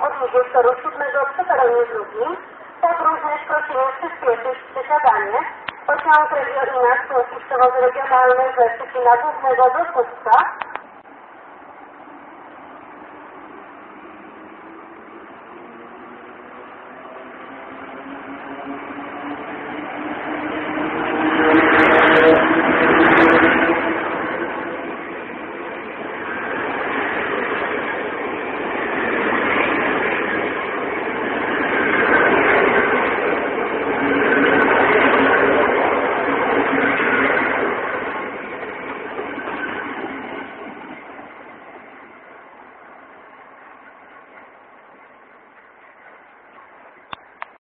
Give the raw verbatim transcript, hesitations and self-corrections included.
podjeździe z toru siódmego przy peronie drugim. Podróż prosimy przyspieszyć przesiadanie. Pociąg Regio Inas, polski przewozy regionalne ze Szczecina Głównego do Słupska